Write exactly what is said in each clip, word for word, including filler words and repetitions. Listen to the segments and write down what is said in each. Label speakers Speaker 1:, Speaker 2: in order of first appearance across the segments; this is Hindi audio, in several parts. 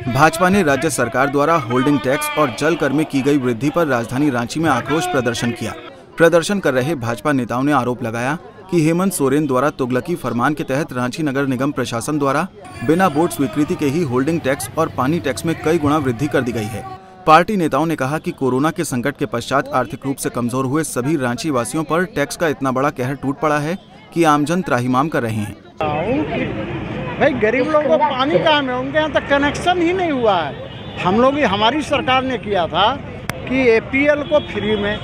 Speaker 1: भाजपा ने राज्य सरकार द्वारा होल्डिंग टैक्स और जल कर में की गई वृद्धि पर राजधानी रांची में आक्रोश प्रदर्शन किया। प्रदर्शन कर रहे भाजपा नेताओं ने आरोप लगाया कि हेमंत सोरेन द्वारा तुगलकी फरमान के तहत रांची नगर निगम प्रशासन द्वारा बिना बोर्ड स्वीकृति के ही होल्डिंग टैक्स और पानी टैक्स में कई गुना वृद्धि कर दी गई है। पार्टी नेताओं ने कहा कि कोरोना के संकट के पश्चात आर्थिक रूप से कमजोर हुए सभी रांची वासियों पर टैक्स का इतना बड़ा कहर टूट पड़ा है कि आमजन त्राहिमाम कर रहे हैं।
Speaker 2: भाई गरीब लोगों को पानी कहाँ में, उनके यहाँ तक कनेक्शन ही नहीं हुआ है। हम लोग हमारी सरकार ने किया था कि एपीएल को फ्री में,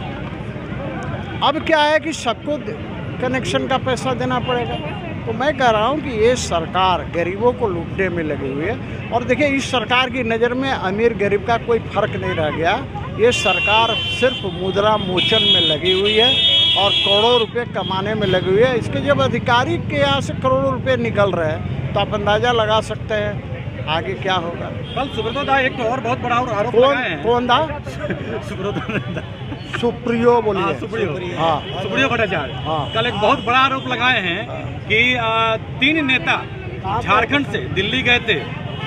Speaker 2: अब क्या है कि सबको कनेक्शन का पैसा देना पड़ेगा। तो मैं कह रहा हूँ कि ये सरकार गरीबों को लूटने में लगी हुई है। और देखिए, इस सरकार की नज़र में अमीर गरीब का कोई फर्क नहीं रह गया। ये सरकार सिर्फ मुद्रा मोचन में लगी हुई है और करोड़ों रुपए कमाने में लगी हुई है। इसके जब अधिकारी के यहाँ से करोड़ों रुपए निकल रहे हैं तो आप अंदाजा लगा सकते हैं आगे क्या होगा।
Speaker 3: कल सुब्रतो दा एक तो और बहुत बड़ा आरोप
Speaker 2: कौन
Speaker 3: लगाए हैं।
Speaker 2: कौन दा
Speaker 3: सुब्रतो
Speaker 2: सुप्रियो बोलिए।
Speaker 3: हाँ, सुप्रियो
Speaker 2: हाँ
Speaker 3: सुप्रियो भट्टाचार्य
Speaker 2: हाँ।
Speaker 3: कल एक बहुत बड़ा आरोप लगाए हैं कि आ, तीन नेता झारखंड से दिल्ली गए थे।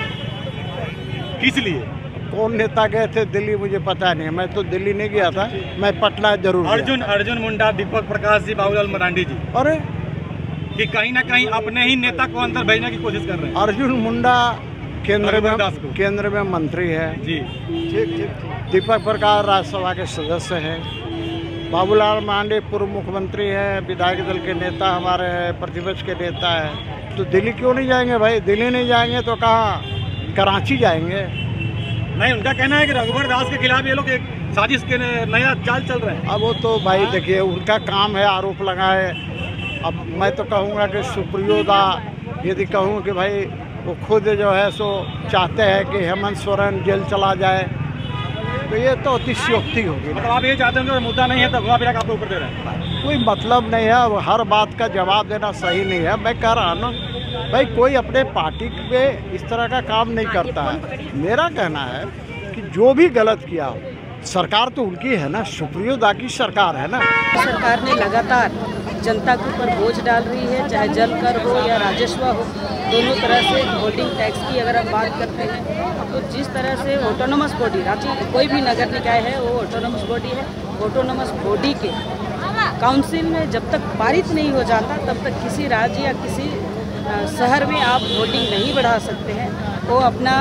Speaker 3: किस लिए?
Speaker 2: कौन नेता गए थे दिल्ली मुझे पता नहीं, मैं तो दिल्ली नहीं गया था, मैं पटना जरूर
Speaker 3: अर्जुन अर्जुन मुंडा, दीपक प्रकाश जी, बाबूलाल मरांडी जी।
Speaker 2: अरे
Speaker 3: कि कहीं ना कहीं अपने ही नेता को अंदर भेजने की कोशिश कर रहे हैं।
Speaker 2: अर्जुन मुंडा केंद्र में केंद्र में मंत्री है
Speaker 3: जी।
Speaker 2: ठीक ठीक। दीपक प्रकाश राज्यसभा के सदस्य हैं। बाबूलाल मरांडी पूर्व मुख्यमंत्री है, विधायक दल के नेता हमारे हैं, प्रतिपक्ष के नेता है। तो दिल्ली क्यों नहीं जाएंगे भाई? दिल्ली नहीं जाएंगे तो कहाँ, कराची जाएंगे?
Speaker 3: नहीं, उनका कहना है कि रघुवर दास के खिलाफ ये लोग एक साजिश के नया चाल चल रहे हैं।
Speaker 2: अब वो तो भाई देखिए, उनका काम है आरोप लगाए। अब मैं तो कहूँगा कि सुप्रियो दा यदि कहूँ कि भाई वो खुद जो है सो चाहते हैं कि हेमंत सोरेन जेल चला जाए तो ये तो अतिशयोक्ति होगी।
Speaker 3: मतलब आप ये चाहते हैं कि मुद्दा नहीं है तो घुमा फिरा के आप ऊपर दे रहे हैं?
Speaker 2: कोई मतलब नहीं है, हर बात का जवाब देना सही नहीं है। मैं कह रहा हूँ ना भाई, कोई अपने पार्टी में इस तरह का काम नहीं करता है। मेरा कहना है कि जो भी गलत किया हो, सरकार तो उनकी है ना, सुप्रियो दा की सरकार है ना।
Speaker 4: सरकार ने लगातार जनता के ऊपर बोझ डाल रही है, चाहे जल कर हो या राजस्व हो, दोनों तरह से होल्डिंग टैक्स की अगर हम बात करते हैं तो जिस तरह से ऑटोनोमस बॉडी, रांची कोई भी नगर निकाय है वो ऑटोनोमस बॉडी है। ऑटोनोमस बॉडी के काउंसिल में जब तक पारित नहीं हो जाता तब तक किसी राज्य या किसी शहर में आप होल्डिंग नहीं बढ़ा सकते हैं। वो अपना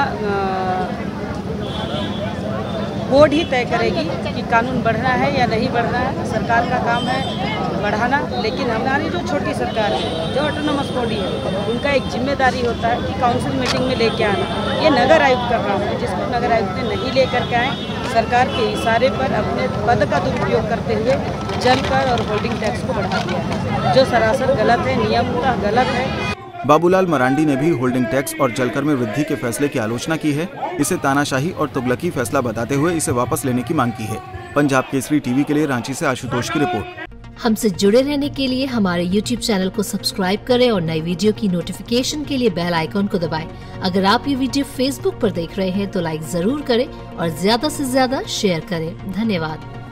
Speaker 4: बोर्ड ही तय करेगी कि कानून बढ़ना है या नहीं बढ़ना है। सरकार का काम है बढ़ाना, लेकिन हमारी जो छोटी सरकार है, जो ऑटोनोमस बॉडी है, उनका एक जिम्मेदारी होता है कि काउंसिल मीटिंग में लेके आना। ये नगर आयुक्त का काम है, जिसको नगर आयुक्त ने नहीं लेकर के आए। सरकार के इशारे पर अपने पद का दुरुपयोग करते हुए जल कर और होल्डिंग टैक्स को बढ़ा दिया है, जो सरासर गलत है, नियमतः गलत है।
Speaker 1: बाबूलाल मरांडी ने भी होल्डिंग टैक्स और जलकर में वृद्धि के फैसले की आलोचना की है। इसे तानाशाही और तुगलकी फैसला बताते हुए इसे वापस लेने की मांग की है। पंजाब केसरी टीवी के लिए रांची से आशुतोष की रिपोर्ट।
Speaker 5: हमसे जुड़े रहने के लिए हमारे यूट्यूब चैनल को सब्सक्राइब करें और नई वीडियो की नोटिफिकेशन के लिए बेल आइकॉन को दबाएं। अगर आप ये वीडियो फेसबुक पर देख रहे हैं तो लाइक जरूर करें और ज्यादा से ज्यादा शेयर करें। धन्यवाद।